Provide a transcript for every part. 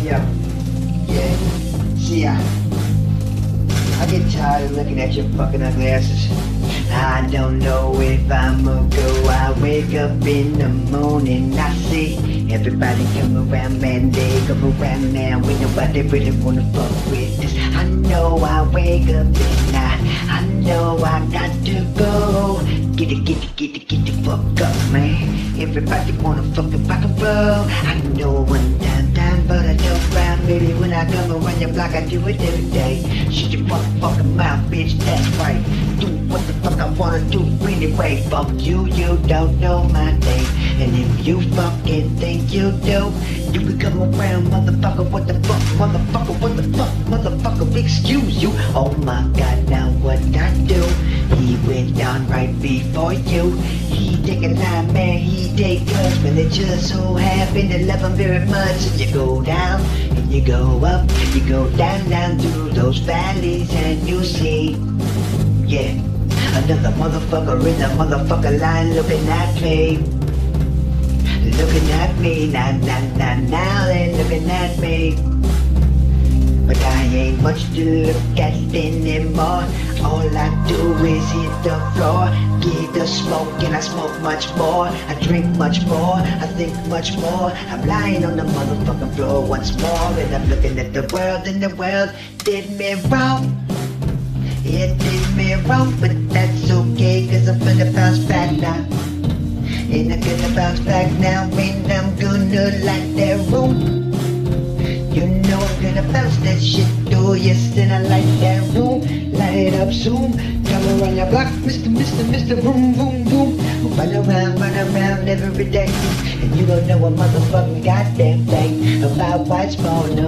Yo, yeah, see, I get tired of looking at your fucking ugly asses. I don't know if I'ma go. I wake up in the morning, I see everybody come around, man, they come around now. Ain't nobody really wanna fuck with this. I know I wake up and I know I got to go. Get the fuck up, man. Everybody wanna fucking rock and roll. I know one time, but I don't rhyme. Baby, when I come around your block, I do it every day. Shut your fucking mouth, bitch, that's right. Do what the fuck I wanna do anyway. Fuck you, you don't know my name. And if you fucking think you do, you can come around, motherfucker, what the fuck, motherfucker, what the fuck, motherfucker, excuse you. Oh my god, now what I do? He went down right before you. He take a line, man, he take us. But it just so happened to love him very much. So you go down, and you go up, you go down through those valleys, and you see, yeah, another motherfucker in the motherfucker line looking at me. Looking at me, now they looking at me. But I ain't much to look at anymore. All I do is hit the floor, get the smoke, and I smoke much more. I drink much more, I think much more. I'm lying on the motherfucking floor once more, and I'm looking at the world, and the world did me wrong. It did me wrong, but that's okay, cause I'm gonna bounce back now. And I'm gonna bounce back now, and I'm gonna light that room. You know I'm gonna bounce that shit through, yes, and I like that room. Light up soon, come around your block, Mr. Boom, boom, boom. Run around every day. And you don't know a motherfucking goddamn thing about what's wrong,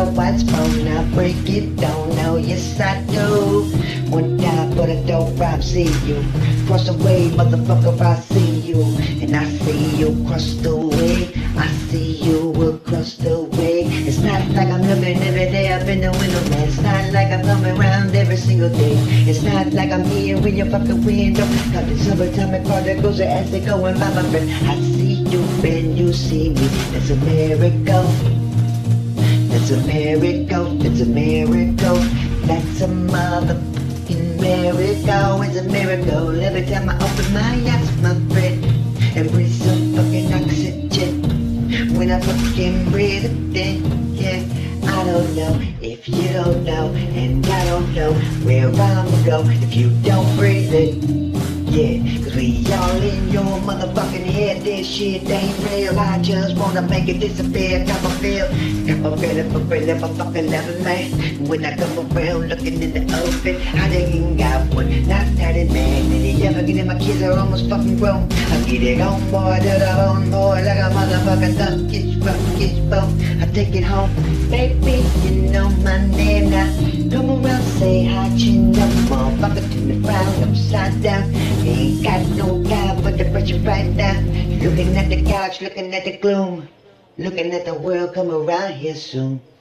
I break it down, oh yes I do. One time, but I don't rhyme, see you. Cross the way, motherfucker, I see you. And I see you cross the way, I see you across the way. It's not like I'm looking every day up in the window, man. It's not like I'm coming around every single day. It's not like I'm here in your fucking window. Got the summertime and particles as they going by, my friend. I see you and you see me. That's a miracle. That's a miracle. That's a miracle. That's a motherfucking miracle. It's a miracle. Every time I open my eyes, my friend, and breathe some fucking oxygen. When I fucking breathe it in, yeah. I don't know if you don't know, and I don't know where I'ma go if you don't breathe it, yeah. Cause we all in your motherfucking head, this shit ain't real. I just wanna make it disappear. Got my feel if I fucking love it, man. When I come around looking in the open, I didn't got one, not that it, man. And you ever get in, my kids are almost fucking grown. I get it on board, to the bone, boy, like a motherfucking duck, gets bone. I take it home, baby, you know my name now. Come around, say hi, chin up, motherfucker, turn the frown upside down. Ain't got no time for the pressure right now. Looking at the couch, looking at the gloom, looking at the world come around here soon.